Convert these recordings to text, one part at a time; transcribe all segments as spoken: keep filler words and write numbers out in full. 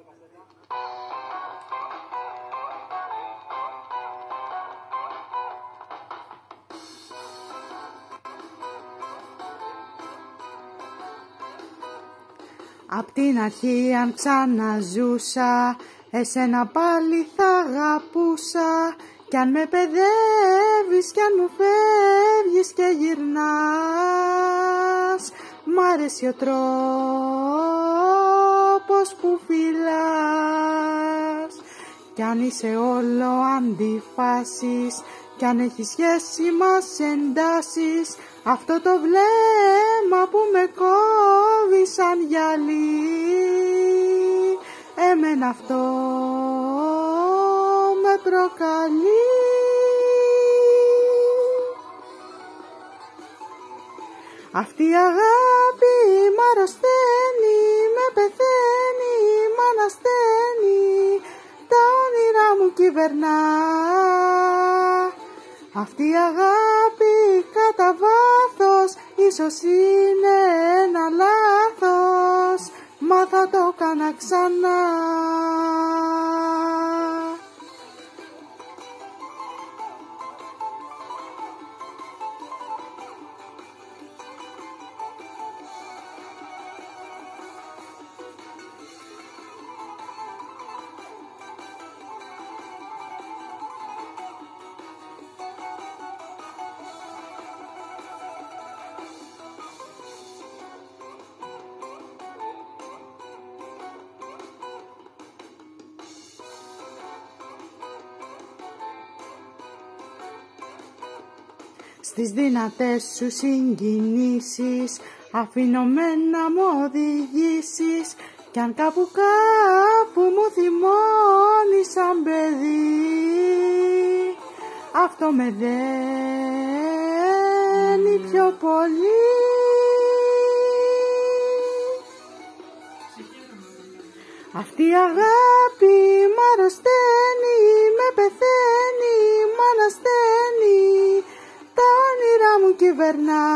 Απ' την αρχή αν ξαναζούσα, εσένα πάλι θα αγαπούσα. Κι αν με παιδεύεις, κι αν μου φεύγεις και γυρνάς, μ' αρέσει ο τρόπος που φιλάς. Κι αν είσαι όλο αντιφάσεις, κι αν έχει σχέση μας εντάσεις, αυτό το βλέμμα που με κόβει σαν γυαλί, εμένα αυτό με προκαλεί. Αυτή η αγάπη μ' αρρωσταίνει, με πεθαίνει, μ' ανασταίνει, τα όνειρά μου κυβερνά. Αυτή η αγάπη κατά βάθος ίσως είναι ένα λάθος, μα θα το κάνα ξανά. Στις δυνατές σου συγκινήσεις αφήνω με να μου οδηγήσεις, κι αν κάπου κάπου μου θυμώνεις σαν παιδί, αυτό με δένει πιο πολύ. Αυτή η αγάπη μ' αρρωσταίνει, με πεθαίνει, μ' ανασταίνει, τα όνειρά μου κυβερνά.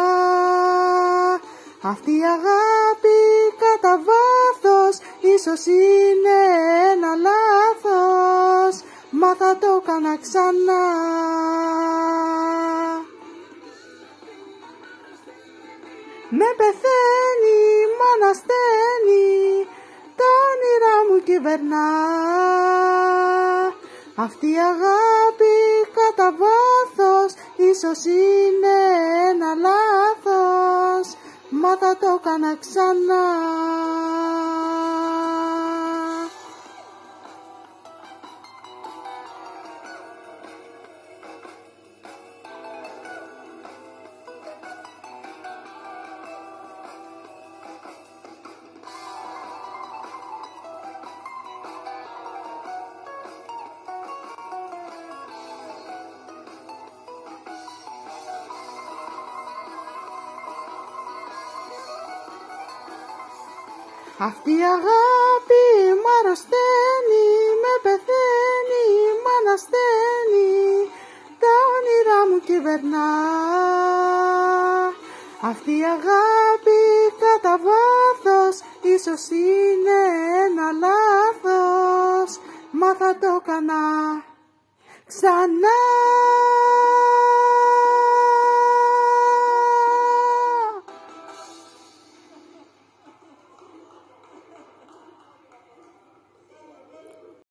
Αυτή η αγάπη κατά βάθος ίσως είναι ένα λάθος, μα θα το κάνα ξανά. Με πεθαίνει, μ' ανασταίνει, τα όνειρά μου κυβερνά. Αυτή η αγάπη κατά βάθος ίσως είναι ένα λάθος, μα θα το κάνα ξανά. Αυτή η αγάπη μ' αρρωσταίνει, με πεθαίνει, μ' ανασταίνει, τα όνειρά μου κυβερνά. Αυτή η αγάπη κατά βάθος ίσως είναι ένα λάθος, μα θα το κάνα ξανά.